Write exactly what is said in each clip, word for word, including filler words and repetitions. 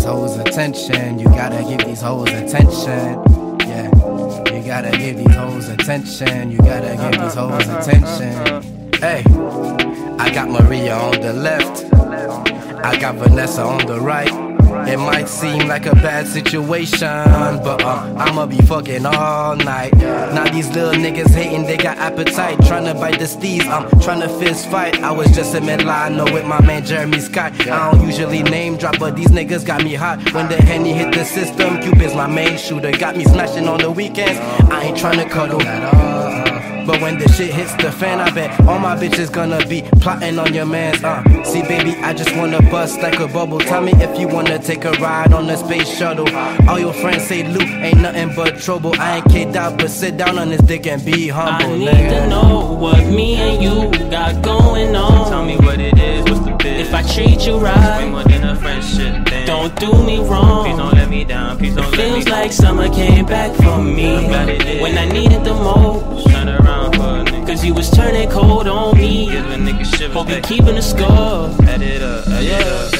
hoes attention. You gotta give these hoes attention. Yeah, you gotta give these hoes attention. You gotta give these hoes attention. Hey, I got Maria on the left, I got Vanessa on the right. It might seem like a bad situation, but uh, I'ma be fucking all night. Now these little niggas hating, they got appetite, tryna bite the steez, I'm tryna fist fight. I was just in Milano with my man Jeremy Scott. I don't usually name drop, but these niggas got me hot. When the Henny hit the system, Cupid's my main shooter. Got me smashing on the weekends, I ain't tryna cuddle at all. But when the shit hits the fan, I bet all my bitches gonna be plotting on your mans. Uh, see baby, I just wanna bust like a bubble. Tell me if you wanna take a ride on the space shuttle. All your friends say Luke ain't nothing but trouble. I ain't kicked out, but sit down on this dick and be humble. I need nigga. to know what me and you got going on. Tell me what it is, what's the biz? If I treat you right, way more than a friendship thing. Don't do me wrong. Please don't let me down, please don't let me Feels go. like summer came back for me when I needed the most. Turn around for a nigga, Cause you was turning cold on me. give a nigga shivers. Hope you keeping the score. Add it up, add it up.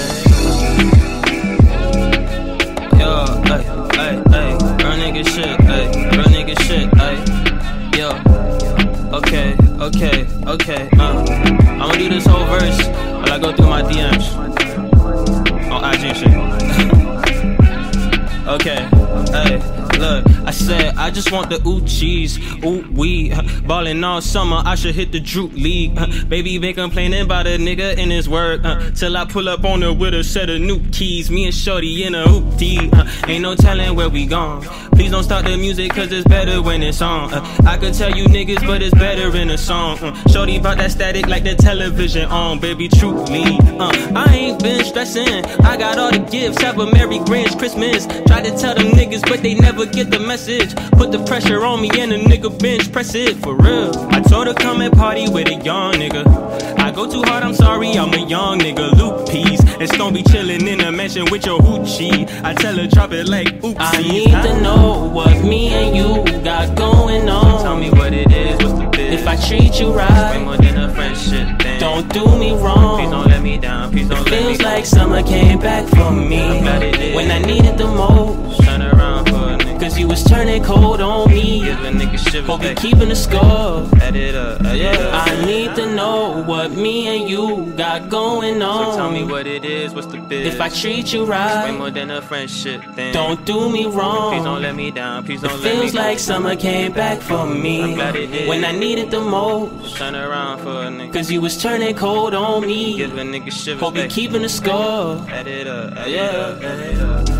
Yo, ay, ay, ay, real nigga shit, ay, real nigga shit, ay, yo. Okay, okay, okay, uh, I'ma do this whole verse while I go through my D Ms on I G shit. Okay, hey, look, I said I just want the ooh cheese, ooh wee. Ballin' all summer, I should hit the Drew League. Uh, baby been complaining about a nigga in his work uh, till I pull up on her with a set of new keys. Me and Shorty in a hoopty, uh, ain't no telling where we gone. Please don't stop the music cause it's better when it's on. uh, I could tell you niggas but it's better in a song. uh, Shorty bout that static like the television on. Baby truly, uh, I ain't been stressing. I got all the gifts, have a Merry Grinch Christmas. Try to tell them niggas but they never get the message. Put the pressure on me and a nigga bench press it for real. I told her come and party with a young nigga. I go too hard, I'm sorry, I'm a young nigga. Luke Peas, it's gonna be chillin' in a mansion with your hoochie. I tell her drop it like oopsie. I need to know what me and you got going on. Tell me what it is, what's the biz? If I treat you way right, more than a friendship thing. don't do me wrong. Please don't let me down, please don't let me Feels go. like summer came back for me glad it did. when I needed the most. Turn around for a nigga, Cause you was turning cold on me. give a nigga shivers. Hope you Like, keeping the score. add it up, add it up. I need to know what me and you got going on. So tell me what it is, what's the biz? If I treat you way right, more than a friendship thing. don't do me Please don't wrong. let me down, please don't let me Feels go. like summer came back for me I'm glad it did. when I needed the most. Turn around for a nigga, Cause you was turning cold on me. give a nigga shivers. Hope you Like, keeping the score. add it up, add Yeah. it up, add it up.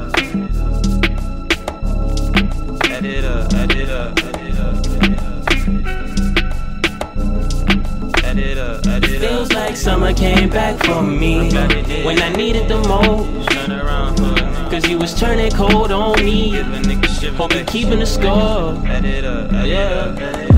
Add it up, add it up, add it up, add it up, add it up. Feels like summer came back for me when I needed the most. Turn around for a nigga, Cause you was turning cold on me. give a nigga shivers. Hope you Like, keeping the score. add it up, add it up, add it up.